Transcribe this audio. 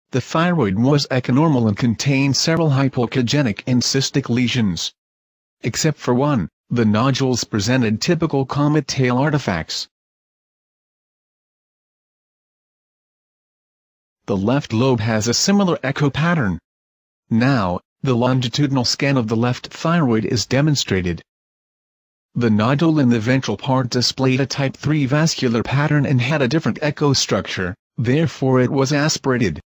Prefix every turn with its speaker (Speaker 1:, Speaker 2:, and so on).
Speaker 1: The thyroid was echonormal and contained several hypoechogenic and cystic lesions. Except for one, the nodules presented typical comet tail artifacts. The left lobe has a similar echo pattern. Now, the longitudinal scan of the left thyroid is demonstrated. The nodule in the ventral part displayed a type 3 vascular pattern and had a different echo structure, therefore it was aspirated.